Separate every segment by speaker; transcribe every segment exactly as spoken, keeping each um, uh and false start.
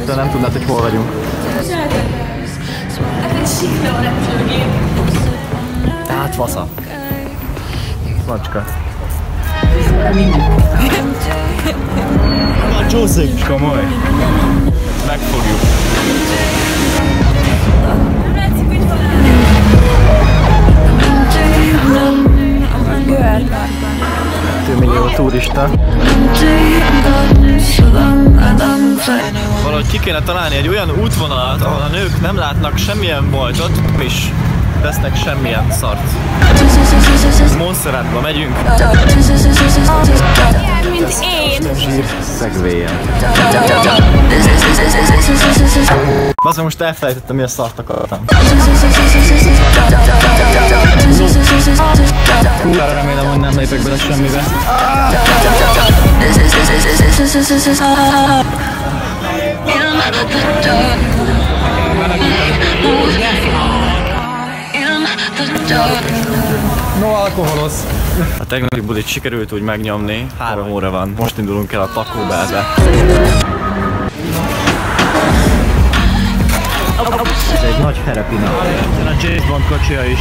Speaker 1: repülőgéptől nem tudnád, hogy hol vagyunk.
Speaker 2: Ez egy sikra a repülőgép.
Speaker 1: Tehát fasza. Macska. Már csúszik! Komoly. Megfogjuk. kettő millió turista. Valahogy ki kéne találni egy olyan útvonalat, ahol a nők nem látnak semmilyen boltot, és vesznek semmilyen szart. Montserratba megyünk.
Speaker 2: Mint én.
Speaker 1: Zsír szegvélyen. Azon most elfelejtettem, mi a szart akartam. Kurvára remélem, hogy nem lépek bele semmibe. No alkoholoz. A tegnapi bulit sikerült úgy megnyomni. Három óra van. Most indulunk el a Taco Bellbe. Ez egy nagy herepina. A James Bond kocsia is.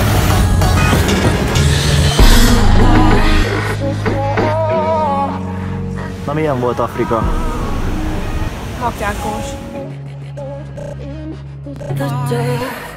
Speaker 1: Na milyen volt Afrika?
Speaker 2: Matyákos.